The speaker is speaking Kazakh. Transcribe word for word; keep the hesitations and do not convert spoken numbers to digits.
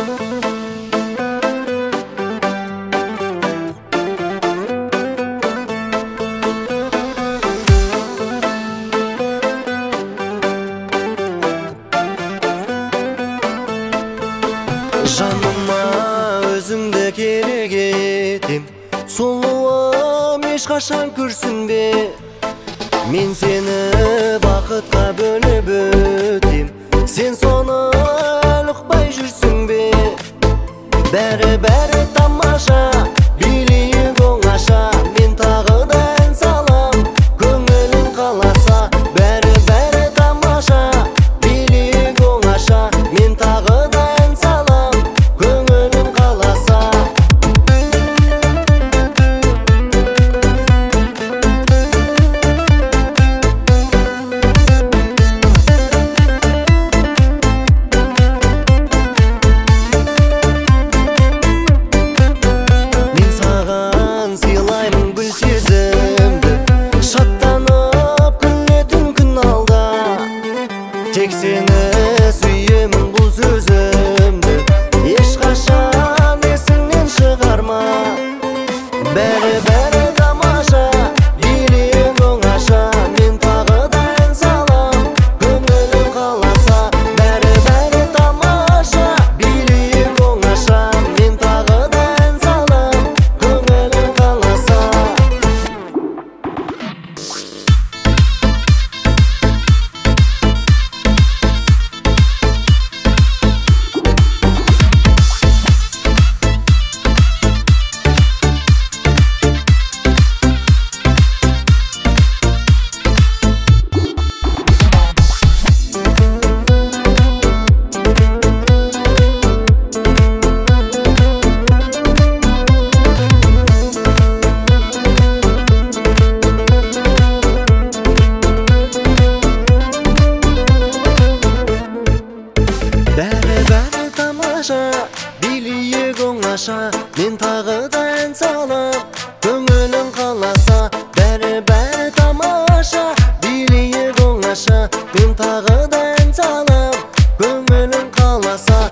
Жаныма өзіңді керек етем, сұлуым ешқашан күрсінбе. Мен сені бақытқа бөліп өтем, сен соны ұқпай жүрсің бе? Бәрі-бәрі тамаша, билейік оңаша, мен тағы да ән салам, көңілің қаласа. Бәрі-бәрі тамаша, билейік оңаша, мен тағы да ән салам, көңілің қаласа. Мен саған сыйлаймын гүл сезімді, шаттанып күлетін күн алда. Тек сені сүйемін бұл сөзімді, ешқашан есіңнен шығарма. Бәрі-бәрі тамаша, билейік оңаша, мен тағы да ән салам, көңілің қаласа. Бәрі-бәрі тамаша, билейік оңаша, мен тағы да ән салам, көңілің қаласа. Бәрі-бәрі тамаша, билейік оңаша, мен тағы да ән салам, көңілің қаласа. Бәрі-бәрі тамаша, билейік оңаша, мен тағы да ән салам, көңілің қаласа.